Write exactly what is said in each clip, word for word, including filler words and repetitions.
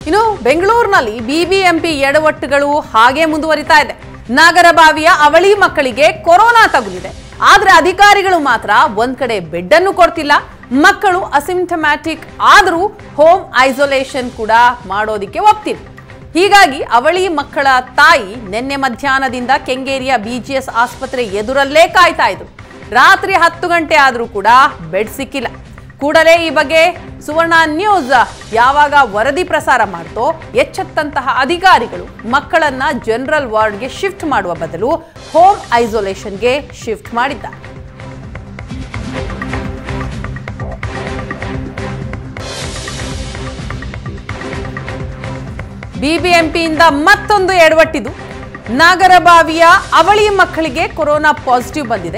ಇನ್ನು ಬೆಂಗಳೂರಿನಲ್ಲಿ ಬಿಬಿಎಂಪಿ ಎಡವಟ್ಟುಗಳು ಹಾಗೆ ಮುಂದುವರಿತಾ ಇದೆ. ನಾಗರಬಾವಿಯ ಅವಳಿ ಮಕ್ಕಳಿಗೆ ಕೊರೋನಾ ತಗುಲಿದೆ. ಆದ್ರೆ ಅಧಿಕಾರಿಗಳು ಮಾತ್ರ ಒಂದ್ ಕಡೆ ಬೆಡ್ ಅನ್ನು ಕೊಡ್ತಿಲ್ಲ, ಮಕ್ಕಳು ಅಸಿಂಪ್ಟಮ್ಯಾಟಿಕ್ ಆದರೂ ಹೋಮ್ ಐಸೋಲೇಷನ್ ಕೂಡ ಮಾಡೋದಿಕ್ಕೆ ಒಪ್ತಿಲ್ಲ. ಹೀಗಾಗಿ ಅವಳಿ ಮಕ್ಕಳ ತಾಯಿ ನಿನ್ನೆ ಮಧ್ಯಾಹ್ನದಿಂದ ಕೆಂಗೇರಿಯ ಬಿಜಿಎಸ್ ಆಸ್ಪತ್ರೆ ಎದುರಲ್ಲೇ ಕಾಯ್ತಾ ಇದ್ರು. ರಾತ್ರಿ ಹತ್ತು ಗಂಟೆ ಆದರೂ ಕೂಡ ಬೆಡ್ ಸಿಕ್ಕಿಲ್ಲ. ಕೂಡಲೇ ಈ ಬಗ್ಗೆ ಸುವರ್ಣ ನ್ಯೂಸ್ ಯಾವಾಗ ವರದಿ ಪ್ರಸಾರ ಮಾಡ್ತೋ ಎಚ್ಚೆತ್ತಂತಹ ಅಧಿಕಾರಿಗಳು ಮಕ್ಕಳನ್ನ ಜನರಲ್ ವಾರ್ಡ್ಗೆ ಶಿಫ್ಟ್ ಮಾಡುವ ಬದಲು ಹೋಮ್ ಐಸೋಲೇಷನ್ಗೆ ಶಿಫ್ಟ್ ಮಾಡಿದ್ದಾರೆ. ಬಿಬಿಎಂಪಿಯಿಂದ ಮತ್ತೊಂದು ಎಡವಟ್ಟಿದು. ನಾಗರಬಾವಿಯ ಅವಳಿ ಮಕ್ಕಳಿಗೆ ಕೊರೋನಾ ಪಾಸಿಟಿವ್ ಬಂದಿದೆ.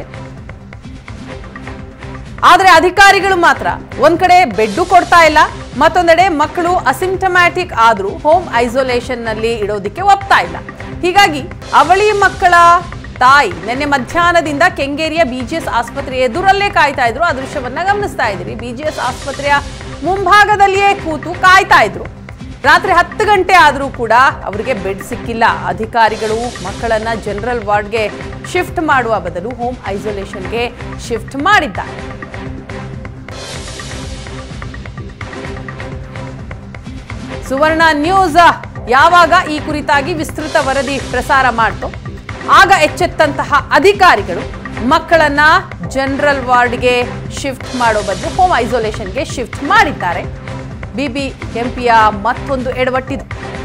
ಆದರೆ ಅಧಿಕಾರಿಗಳು ಮಾತ್ರ ಒಂದ್ ಕಡೆ ಬೆಡ್ಡು ಕೊಡ್ತಾ ಇಲ್ಲ, ಮತ್ತೊಂದೆಡೆ ಮಕ್ಕಳು ಅಸಿಂಪ್ಟಮ್ಯಾಟಿಕ್ ಆದ್ರೂ ಹೋಮ್ ಐಸೋಲೇಷನ್ ನಲ್ಲಿ ಇಡೋದಿಕ್ಕೆ ಒಪ್ತಾ ಇಲ್ಲ. ಹೀಗಾಗಿ ಅವಳಿ ಮಕ್ಕಳ ತಾಯಿ ನಿನ್ನೆ ಮಧ್ಯಾಹ್ನದಿಂದ ಕೆಂಗೇರಿಯ ಬಿಜಿಎಸ್ ಆಸ್ಪತ್ರೆ ಎದುರಲ್ಲೇ ಕಾಯ್ತಾ ಇದ್ರು. ಆ ದೃಶ್ಯವನ್ನ ಗಮನಿಸ್ತಾ ಇದ್ದೀರಿ. ಬಿಜಿಎಸ್ ಆಸ್ಪತ್ರೆಯ ಮುಂಭಾಗದಲ್ಲಿಯೇ ಕೂತು ಕಾಯ್ತಾ ಇದ್ರು. ರಾತ್ರಿ ಹತ್ತು ಗಂಟೆ ಆದರೂ ಕೂಡ ಅವರಿಗೆ ಬೆಡ್ ಸಿಕ್ಕಿಲ್ಲ. ಅಧಿಕಾರಿಗಳು ಮಕ್ಕಳನ್ನ ಜನರಲ್ ವಾರ್ಡ್ಗೆ ಶಿಫ್ಟ್ ಮಾಡುವ ಬದಲು ಹೋಮ್ ಐಸೋಲೇಷನ್ಗೆ ಶಿಫ್ಟ್ ಮಾಡಿದ್ದಾರೆ. ಸುವರ್ಣ ನ್ಯೂಸ್ ಯಾವಾಗ ಈ ಕುರಿತಾಗಿ ವಿಸ್ತೃತ ವರದಿ ಪ್ರಸಾರ ಮಾಡ್ತೋ ಆಗ ಎಚ್ಚೆತ್ತಂತಹ ಅಧಿಕಾರಿಗಳು ಮಕ್ಕಳನ್ನ ಜನರಲ್ ವಾರ್ಡ್ಗೆ ಶಿಫ್ಟ್ ಮಾಡೋ ಬದಲು ಹೋಮ್ ಐಸೋಲೇಷನ್ಗೆ ಶಿಫ್ಟ್ ಮಾಡಿದ್ದಾರೆ. ಬಿಬಿಎಂಪಿಯ ಮತ್ತೊಂದು ಎಡವಟ್ಟಿದೆ.